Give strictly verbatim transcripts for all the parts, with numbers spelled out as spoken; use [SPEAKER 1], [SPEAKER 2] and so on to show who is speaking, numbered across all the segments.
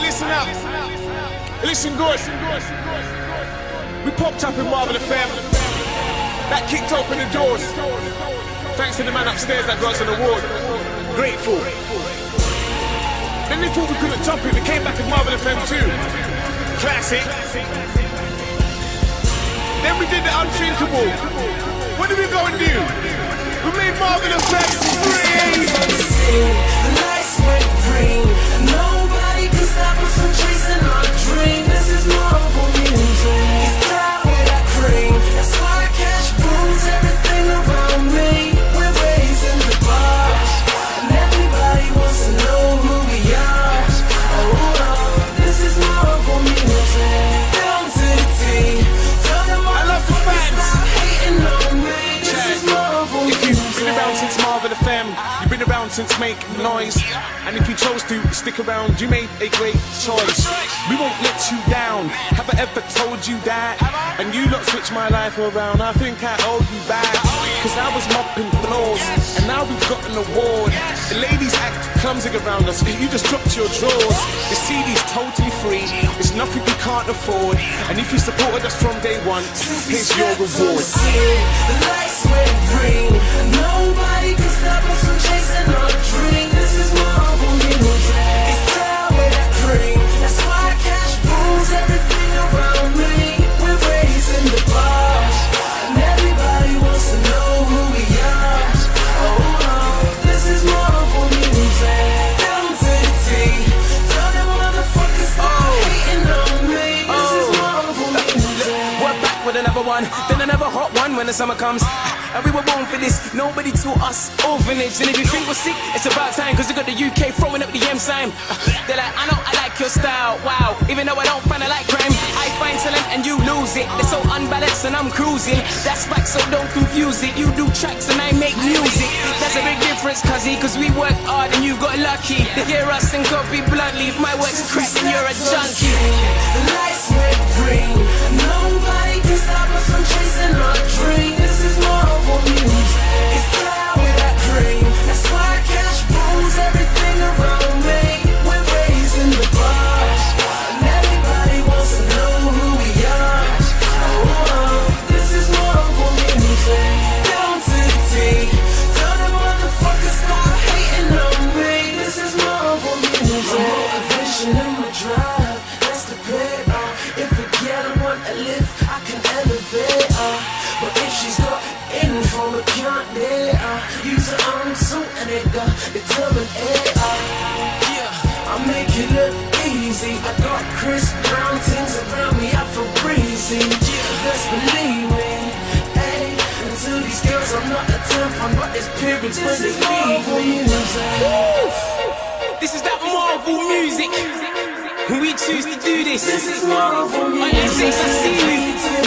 [SPEAKER 1] listen up. Listen good. We popped up in Marvel F M. That kicked open the doors. Thanks to the man upstairs that got us an award. Grateful. Then they thought we couldn't jump it. We came back in Marvel F M too. Classic. Then we did the unthinkable. What did we go and do? We made Marvel F M free.
[SPEAKER 2] The lights went green. Nobody can stop us from chasing our dream. This is Marvel music. It's cloud with that cream. That's why cash rules everything around me. We're raising the bar, and everybody wants to know who we are. Oh, oh, this is Marvel music. Down to the T. Tell them all the fuckers stop hating on me. This is Marvel music.
[SPEAKER 1] If you've been around since Marvel F M, you've been around since Make Noise. And if you chose to stick around, you made a great choice. We won't let you down. Have I ever told you that? And you lot switched my life around. I think I owe you back. Cause I was mopping floors, and now we've got an award. The ladies act clumsy around us. You just dropped your drawers. The C D's totally free. It's nothing we can't afford. And if you supported us from day one, here's your reward.
[SPEAKER 2] The lights went green. Nobody can stop us from chasing our dream. This is Marvel music. It's cloud with that cream. That's why cash rules everything around me. We're raising the bar, and everybody wants to know who we are. Oh, oh, this is Marvel music. Down to the T. Tell them motherfuckers stop hating on me. This is Marvel music.
[SPEAKER 3] We're back with another one, then another hot one when the summer comes. And we were born for this, nobody taught us orphanage. And if you think we're sick, it's about time, cause we got the U K throwing up the M sign. They're like, I know I like your style, wow. Even though I don't find I like crime, I find talent and you lose it. They're so unbalanced and I'm cruising. That's fact, so don't confuse it. You do tracks and I make music. That's a big difference, cuzzy, cause we work hard and you got lucky. They hear us and copy bluntly. If my work's crap, then you're a junkie.
[SPEAKER 2] The lights went green. Nobody can stop us from chasing our dream. This is Marvel music. It's cloud with that cream. That's why cash rules everything around me. We're raising the bar, and everybody wants to know who we are. Oh, oh, this is Marvel music. Down to the T. Tell them motherfuckers stop hating on me. This is Marvel music. My motivation and my drive, that's the paper. If we get I want to live, I can elevate her. But if she's got info, we can't date her. Use her own suit and it got determinate her. Yeah, I make it look easy. I got Chris Brown things around me, I feel breezy. Yeah, best believe me. Hey, and to these girls, I'm not a tampon, but there's periods when they leave me.
[SPEAKER 3] This is that Marvel music. We choose to do this.
[SPEAKER 2] This is Marvel music.
[SPEAKER 3] I see, I see.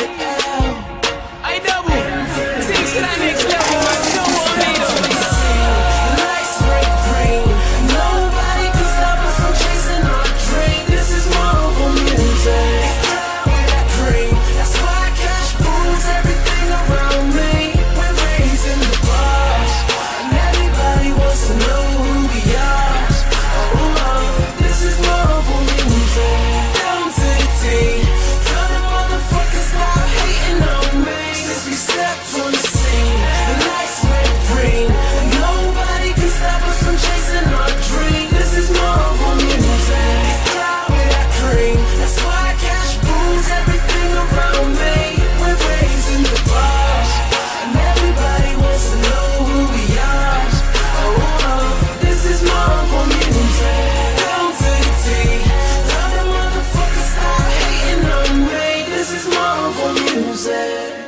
[SPEAKER 3] I double. Takes to that next level, man. You know what I'm made of.
[SPEAKER 2] The lights went green. Nobody can stop us from chasing our dream. This is Marvel music. It's cloud with that cream. That's why cash rules everything around me. We're raising the bar, and everybody wants to know who we are. Oh, oh, this is Marvel music. Down to the T. Tell them motherfuckers stop hating on me. Since we stepped on the scene, the lights went green. Nobody can stop us from chasing our dream. This is Marvel music. It's cloud with that cream. That's why cash rules everything around me. We're raising the bar, and everybody wants to know who we are. Oh, oh, this is Marvel music. Down to the T. Tell them motherfuckers stop hating on me. This is Marvel music.